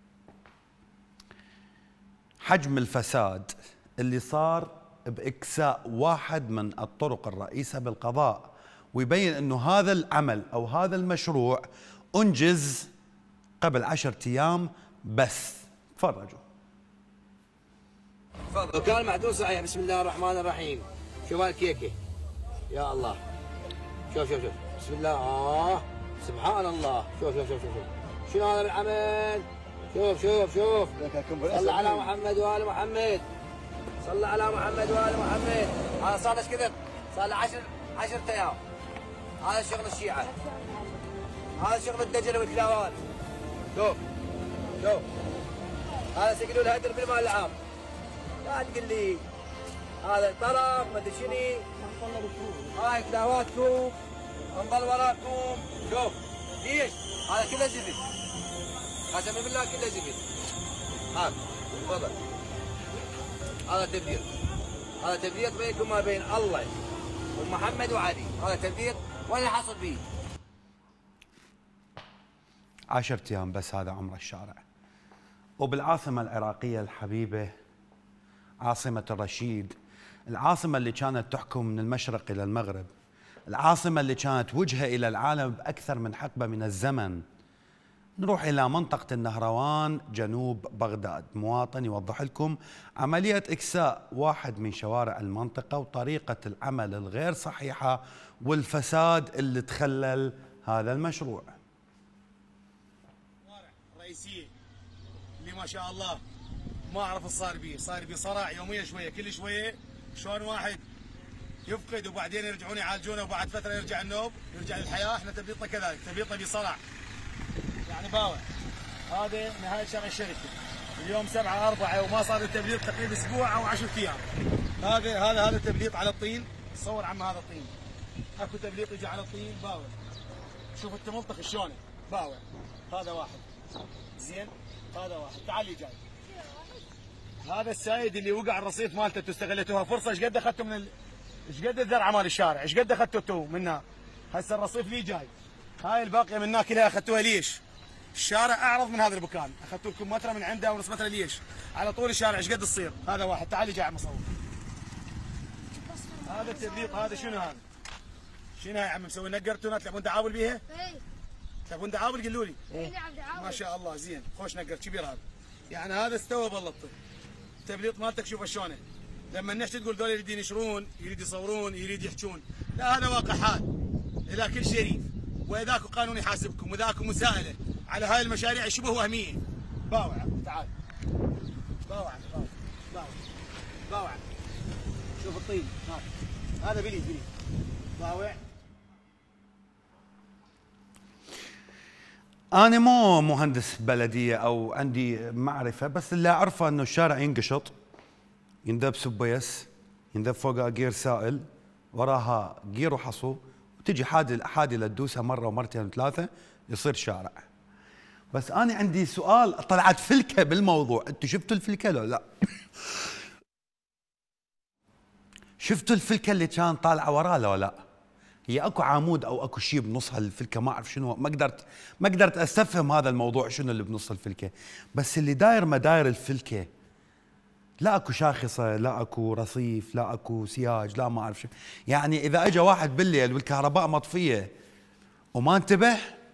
حجم الفساد اللي صار بإكساء واحد من الطرق الرئيسة بالقضاء، ويبين أنه هذا العمل أو هذا المشروع أنجز قبل 10 أيام بس. تفرجوا. تفضل. وكان معدول صحيح. بسم الله الرحمن الرحيم. شوف الكيكه يا الله. شوف بسم الله. سبحان الله. شوف شنو هذا العمل. شوف صل على محمد وآل محمد. صل على محمد وآل محمد. هذا صار له كذا، صار له 10 أيام. هذا شغل الشيعة، هذا شغل الدجل والكلاوات. شوف هذا سيقولوا الهدر بالمال العام. لا تقول لي هذا طرف ما ادري شنو، هاي كلاواتكم انظل وراكم. شوف ليش هذا كله زفت، قسما بالله كله زفت. هذا تفضل، هذا تبذير بينكم وما بين الله ومحمد وعلي. هذا تبذير ولا حصل فيه. 10 أيام بس هذا عمر الشارع. وبالعاصمة العراقية الحبيبة، عاصمة الرشيد، العاصمة اللي كانت تحكم من المشرق إلى المغرب، العاصمة اللي كانت وجهة إلى العالم بأكثر من حقبة من الزمن. نروح إلى منطقة النهروان جنوب بغداد. مواطن يوضح لكم عملية إكساء واحد من شوارع المنطقة وطريقة العمل الغير صحيحة والفساد اللي تخلل هذا المشروع. الرئيسيه اللي ما شاء الله ما اعرف ايش صار بيه صراع يوميا شويه كل شويه، شلون واحد يفقد وبعدين يرجعون يعالجونه وبعد فتره يرجع النوب يرجع للحياه. احنا تبليطنا كذلك، تبليطنا بصرع يعني باوع. هذا نهايه شرع الشركه اليوم 7/4 وما صار التبليط تقريبا اسبوع او 10 ايام. هذا تبليط على الطين. تصور عم هذا الطين، اكو تبليط يجي على الطين باوع. شوف انت ملطخ شلونه باوع. هذا واحد زين، هذا واحد. تعال لي جاي. هذا السايد اللي وقع الرصيف مالته انتم استغليتوها فرصه. ايش قد اخذتوا ايش قد الزرعه مال الشارع؟ ايش قد اخذتوا منها؟ هسه الرصيف لي جاي. هاي الباقيه منها كلها اخذتوها ليش؟ الشارع اعرض من هذا المكان، اخذتوا لكم متر من عنده ونص متر ليش؟ على طول الشارع ايش قد تصير؟ هذا واحد. تعال لي جاي عم اصور. هذا التبليط هذا شنو هذا؟ شنو هاي عم مسوي نقرتونا تلعبون دعابل بيها؟ اي تلعبون دعابل قولوا لي؟ اي نلعب دعابل. ما شاء الله زين، خوش نقر كبير هذا. يعني هذا استوى بلطه. التبليط مالتك شوف شلونه. لما النحت تقول ذول يريدون ينشرون، يريد يصورون، يريد يحجون، لا هذا واقع حال. اذا كل شريف واذاك قانون يحاسبكم واذاك مساءله على هاي المشاريع شبه وهميه. باوع تعال. باوع باوع. شوف الطين هذا بلي باوع. أنا مو مهندس بلدية أو عندي معرفة، بس اللي أعرفه إنه الشارع ينقشط، يندب سبيس، يندب فوقها جير سائل، وراها جير وحصو، وتجي حادلة تدوسها مرة ومرتين وثلاثة يصير شارع. بس أنا عندي سؤال، طلعت فلكة بالموضوع، أنتوا شفتوا الفلكة لو لا؟ شفتوا الفلكة اللي كان طالعة وراه لو لا؟ هي اكو عمود او اكو شيء بنص هالفلكه، ما اعرف شنو، ما قدرت استفهم هذا الموضوع شنو اللي بنص الفلكه، بس اللي داير مداير الفلكه لا اكو شاخصه، لا اكو رصيف، لا اكو سياج، لا ما اعرف شو. يعني اذا اجى واحد بالليل والكهرباء مطفيه وما انتبه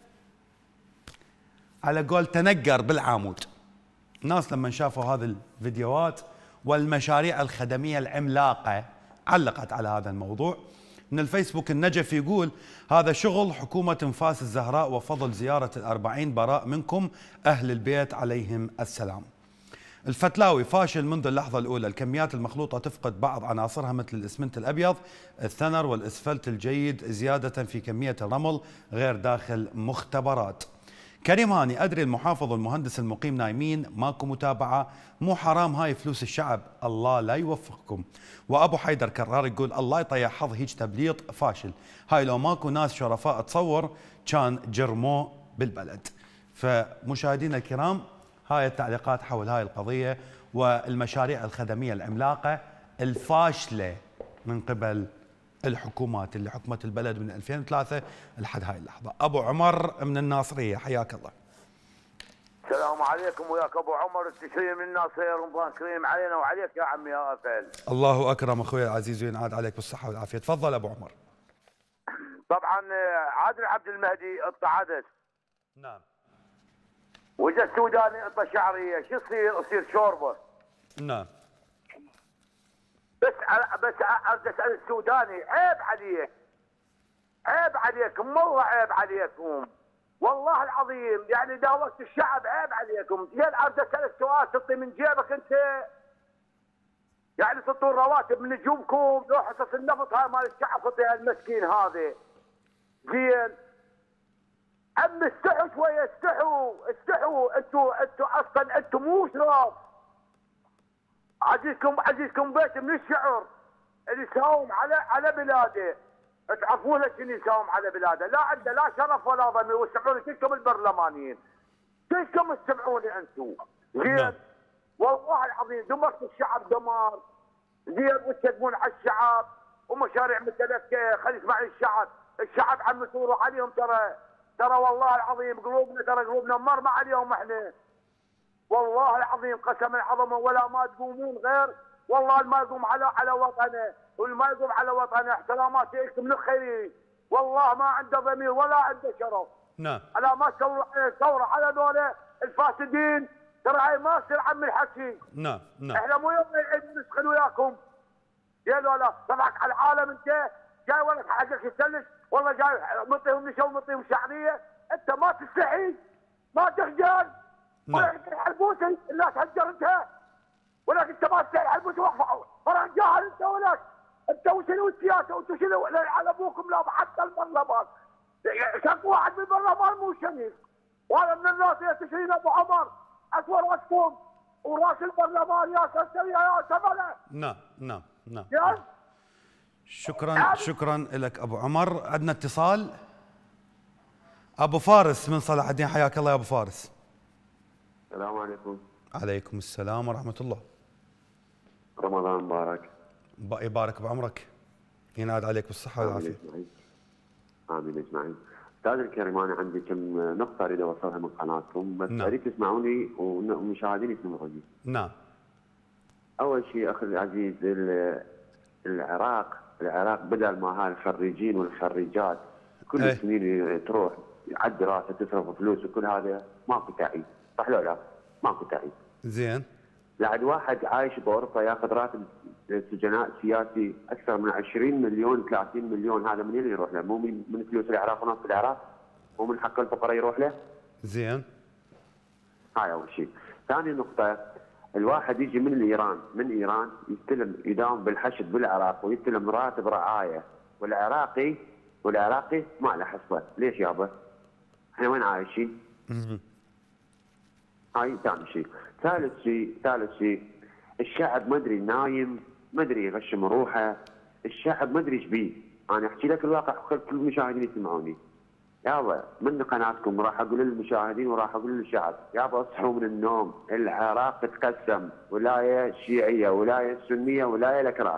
على قول تنقر بالعمود. الناس لما شافوا هذه الفيديوهات والمشاريع الخدميه العملاقه علقت على هذا الموضوع. من الفيسبوك النجف يقول هذا شغل حكومة انفاس الزهراء وفضل زيارة ال40 براء منكم أهل البيت عليهم السلام. الفتلاوي فاشل منذ اللحظة الأولى، الكميات المخلوطة تفقد بعض عناصرها مثل الإسمنت الأبيض، الثنر والإسفلت الجيد، زيادة في كمية الرمل غير داخل مختبرات. كريم هاني أدري المحافظ والمهندس المقيم نايمين، ماكو متابعة، مو حرام هاي فلوس الشعب، الله لا يوفقكم. وأبو حيدر كرار يقول الله يطيح حظ هيج تبليط فاشل، هاي لو ماكو ناس شرفاء تصور كان جرموه بالبلد. فمشاهدينا الكرام هاي التعليقات حول هاي القضية والمشاريع الخدمية العملاقة الفاشلة من قبل الحكومات اللي حكمت البلد من 2003 لحد هاي اللحظة. أبو عمر من الناصرية حياك الله. السلام عليكم وياك أبو عمر، التشريع من الناصرية، رمضان كريم علينا وعليك يا عمي يا أفل. الله أكرم أخوي العزيز وينعاد عليك بالصحة والعافية. تفضل أبو عمر. طبعا عادل عبد المهدي اضطعدت. نعم. وإذا السوداني اعطى شعرية شو يصير شوربة. نعم. بس اريد اسال السوداني، عيب عليك، عيب عليكم والله، عيب عليكم والله العظيم، يعني داوست الشعب، عيب عليكم. زين اريد اسالك سؤال، تعطي من جيبك انت، يعني تعطون رواتب من نجومكم، لو حصص النفط هاي مال الشعب تعطيها المسكين هذا. زين عم استحوا شويه، استحوا انتوا اصلا انتوا مو شراف. عزيزكم بيت من الشعر اللي يساوم على بلاده، تعرفون شنو يساوم على بلاده، لا عنده لا شرف ولا ضمير، وتسمعوني كلكم البرلمانيين، كلكم تسمعوني انتم. زين والله العظيم دمرت الشعب دمار، زين وتكذبون على الشعب ومشاريع متلكه. خلي يسمعني الشعب عم تروح عليهم، ترى والله العظيم قلوبنا مرمى عليهم احنا. والله العظيم قسما عظما ولا ما تقومون غير والله ما يقوم على وطنه، واللي ما يقوم على وطنه احتراماتي لكم من الخيرين، والله ما عنده ضمير ولا عنده شرف. نعم. على ما ثوره على ذولا الفاسدين، ترى هاي ما تصير عم الحكي. نعم. احنا مو يوم العيد نسخن وياكم. يا لولا طلعك على العالم انت جاي ولك حقك يسلش والله جاي مطيهم نشا ومطيهم شعريه، انت ما تستحي ما تخجل. الحلبوسي الناس هجرتها ولكن انت ما تستحي الحلبوسي فرح جاهل انت ولك. انت وشنو السياسه وانتم شنو على ابوكم لا حتى البرلمان. شق واحد بالبرلمان مو شنيف. وهذا من الناس اللي تشرين ابو عمر اصور وشكم وراس البرلمان يا سرسريه يا سمله. نعم. شكرا لك ابو عمر. عندنا اتصال. ابو فارس من صلاح الدين، حياك الله يا ابو فارس. السلام عليكم. عليكم السلام ورحمه الله. رمضان مبارك. يبارك بعمرك، ينعاد عليك بالصحه والعافيه. امين اجمعين. استاذ الكريم، انا عندي كم نقطه اريد اوصلها من قناتكم، بس اريد تسمعوني والمشاهدين يسمعوني. نعم. اول شيء اخي العزيز، العراق بدل ما هاي الخريجين والخريجات كل السنين تروح على الدراسه تصرف فلوس وكل هذا، ماكو تعيين، صح لو لا؟ ماكو تعيين. زين. بعد واحد عايش باوروبا ياخذ راتب سجناء سياسي اكثر من 20 مليون 30 مليون، هذا منين يروح له؟ مو من فلوس العراق ونص العراق؟ مو من حق الفقراء يروح له؟ زين. هاي اول شيء. ثاني نقطة، الواحد يجي من ايران يستلم يداوم بالحشد بالعراق ويستلم راتب رعاية، والعراقي ما له حصة، ليش يابا؟ احنا وين عايشين؟ هاي ثاني شيء. ثالث شيء الشعب ما ادري نايم، ما ادري يغشم روحه، الشعب ما ادري ايش بيه. انا احكي لك الواقع، كل المشاهدين يسمعوني. يابا من قناتكم راح اقول للمشاهدين وراح اقول للشعب، يابا اصحوا من النوم، العراق تقسم، ولايه شيعيه، ولايه سنيه، ولايه الاكراد.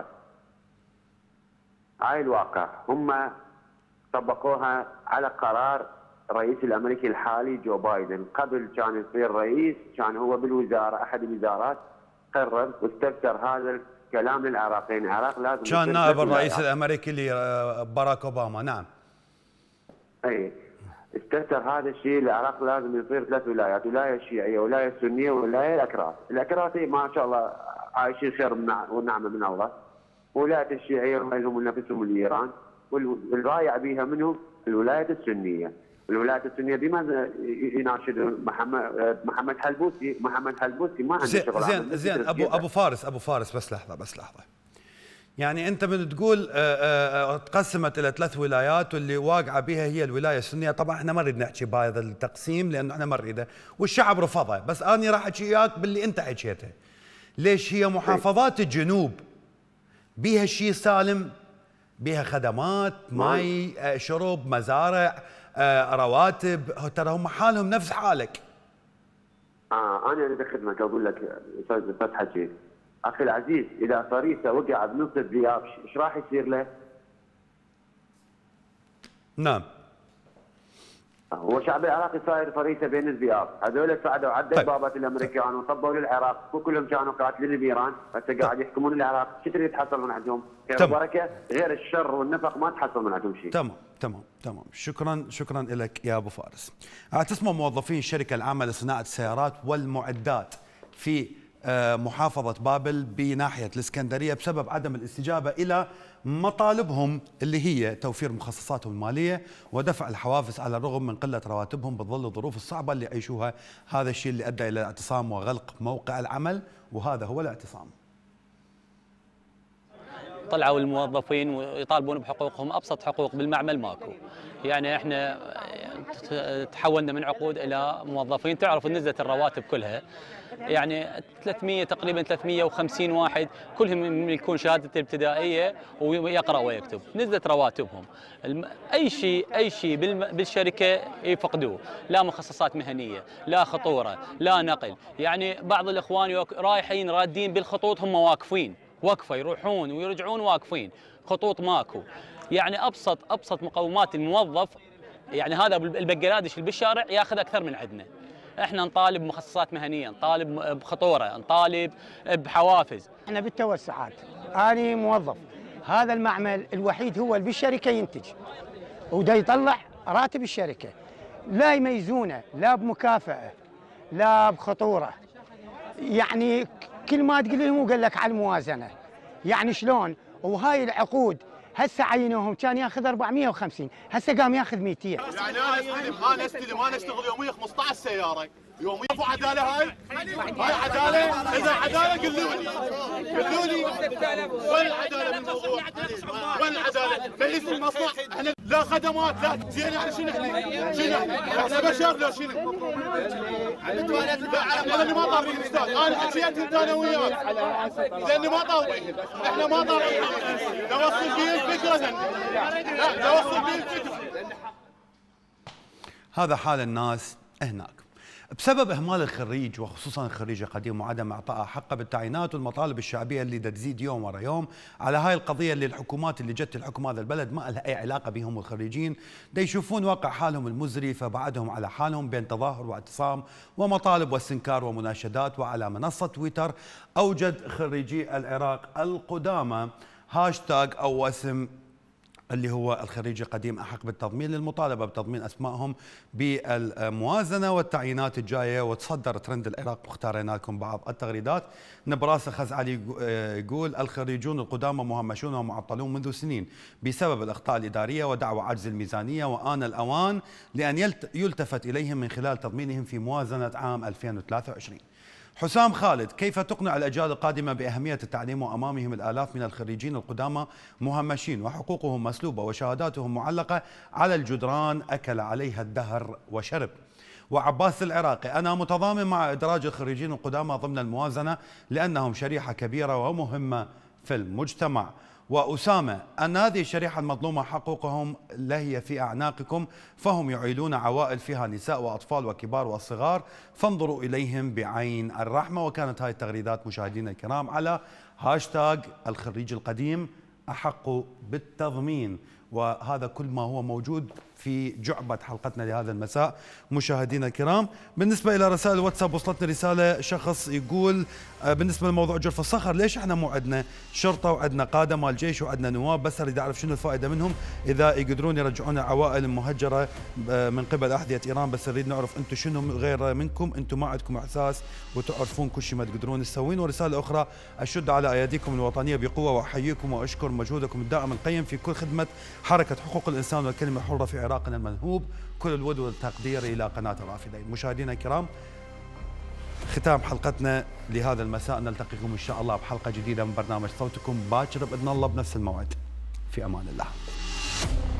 هاي الواقع، هم طبقوها على قرار الرئيس الامريكي الحالي جو بايدن. قبل كان يصير رئيس، كان هو بالوزاره احد الوزارات قرر واستفسر هذا الكلام للعراقيين. العراق لازم كان نائب الرئيس الامريكي باراك اوباما. نعم. اي استفسر هذا الشيء، العراق لازم يصير 3 ولايات، ولايه شيعيه، ولايه سنيه، ولايه الاكراد. الاكراد ما شاء الله عايشين خير ونعمه من الله. ولايه الشيعيه لهم نفسهم لايران، والرايع بها منهم الولايه السنيه. الولايات السنيه بماذا يناشد محمد حلبوسي ما عنده شغل. زين ابو فارس بس لحظه. يعني انت بتقول تقسمت الى 3 ولايات واللي واقعه بها هي الولايه السنيه. طبعا احنا ما نريد نحكي بهذا التقسيم لانه احنا ما نريده والشعب رفضه، بس انا راح احكي وياك باللي انت حكيته. ليش هي محافظات الجنوب بها شيء سالم، بها خدمات، ماي، شرب، مزارع، رواتب، ترى هم حالهم نفس حالك. انا اريد اخدمك اقول لك استاذ حكي اخي العزيز، اذا فريسه وقع بنص الذئاب ايش راح يصير له؟ نعم. هو الشعب العراقي صاير فريسه بين الذئاب، هذول صعدوا على الدبابات الامريكان وصبوا للعراق، وكلهم كانوا قاتلين بايران، هسه قاعد يحكمون العراق، شو تريد تحصل من عندهم؟ خير وبركه، غير الشر والنفق ما تحصل من عندهم شيء. تمام. شكرا لك يا ابو فارس. اعتصموا موظفين الشركه العامه لصناعه السيارات والمعدات في محافظة بابل بناحية الإسكندرية بسبب عدم الاستجابة إلى مطالبهم اللي هي توفير مخصصاتهم المالية ودفع الحوافز على الرغم من قلة رواتبهم بظل الظروف الصعبة اللي يعيشوها. هذا الشيء اللي أدى إلى الاعتصام وغلق موقع العمل، وهذا هو الاعتصام. طلعوا الموظفين ويطالبون بحقوقهم، ابسط حقوق بالمعمل ماكو. يعني احنا تحولنا من عقود الى موظفين، تعرف نزلت الرواتب كلها، يعني 300 تقريبا 350 واحد كلهم يكون شهادته ابتدائيه ويقرا ويكتب، نزلت رواتبهم. اي شيء بالشركه يفقدوه، لا مخصصات مهنيه، لا خطوره، لا نقل. يعني بعض الاخوان رايحين رادين بالخطوط هم واقفين وقفه، يروحون ويرجعون واقفين، خطوط ماكو. يعني ابسط مقومات الموظف، يعني هذا البقلادش اللي بالشارع ياخذ اكثر من عندنا. احنا نطالب بمخصصات مهنيه، نطالب بخطوره، نطالب بحوافز. احنا بالتوسعات، انا موظف، هذا المعمل الوحيد هو اللي بالشركه ينتج ودا يطلع راتب الشركه، لا يميزونه لا بمكافاه لا بخطوره. يعني كل ما تقول لهم وقال لك على الموازنه، يعني شلون؟ وهاي العقود هسه عينوهم كان ياخذ 450 هسه قام ياخذ 200. يعني انا استلم انا اشتغل يوميا 15 سياره يوميا. ابو عداله هاي عداله. اذا عداله قولوا لي وين العداله بالموضوع؟ وين العداله؟ رئيس المصنع احنا لا خدمات لا زين. يعني شنو احنا بشر لو شنو؟ انا ما طالبين استاذ. انا حكيت انت انا وياك لاني ما طالبين. احنا ما طالبين نوصل به الفكره. نوصل به الفكره. هذا حال الناس هناك بسبب اهمال الخريج وخصوصا الخريج القديم وعدم اعطائه حقه بالتعيينات والمطالب الشعبيه اللي تزيد يوم ورا يوم على هاي القضيه اللي الحكومات اللي جت الحكم هذا البلد ما لها اي علاقه بهم والخريجين يشوفون واقع حالهم المزري فبعدهم على حالهم بين تظاهر واعتصام ومطالب واستنكار ومناشدات. وعلى منصه تويتر اوجد خريجي العراق القدامى هاشتاج او اسم اللي هو الخريج القديم أحق بالتضمين للمطالبة بتضمين أسمائهم بالموازنة والتعيينات الجاية. وتصدر ترند العراق واختارينا لكم بعض التغريدات. نبراس خزعلي يقول الخريجون القدامى مهمشون ومعطلون منذ سنين بسبب الأخطاء الإدارية ودعوى عجز الميزانية وآن الأوان لأن يلتفت إليهم من خلال تضمينهم في موازنة عام 2023. حسام خالد كيف تقنع الأجيال القادمة بأهمية التعليم وأمامهم الآلاف من الخريجين القدامى مهمشين وحقوقهم مسلوبة وشهاداتهم معلقة على الجدران أكل عليها الدهر وشرب. وعباس العراقي أنا متضامن مع إدراج الخريجين القدامى ضمن الموازنة لأنهم شريحة كبيرة ومهمة في المجتمع. وأسامة أن هذه الشريحة المظلومة حقوقهم لهي في أعناقكم فهم يعيلون عوائل فيها نساء وأطفال وكبار وصغار فانظروا إليهم بعين الرحمة. وكانت هاي التغريدات مشاهدينا الكرام على هاشتاج الخريج القديم أحق بالتضمين. وهذا كل ما هو موجود في جعبة حلقتنا لهذا المساء مشاهدينا الكرام. بالنسبة إلى رسائل الواتساب وصلتنا رسالة شخص يقول بالنسبة لموضوع جرف الصخر ليش احنا مو عندنا شرطة وعندنا قادة مال جيش وعندنا نواب بس اريد اعرف شنو الفائدة منهم اذا يقدرون يرجعون العوائل المهجرة من قبل أحذية ايران. بس نريد نعرف انتم شنو غير منكم انتم ما عندكم احساس وتعرفون كل شيء ما تقدرون تسوين. ورسالة اخرى اشد على اياديكم الوطنية بقوة واحييكم واشكر مجهودكم الدائم القيم في كل خدمة حركة حقوق الانسان والكلمة الحرة في عراقنا المنهوب. كل الود والتقدير الى قناة الرافدين. مشاهدينا الكرام ختام حلقتنا لهذا المساء نلتقيكم ان شاء الله بحلقة جديدة من برنامج صوتكم باكر باذن الله بنفس الموعد. في امان الله.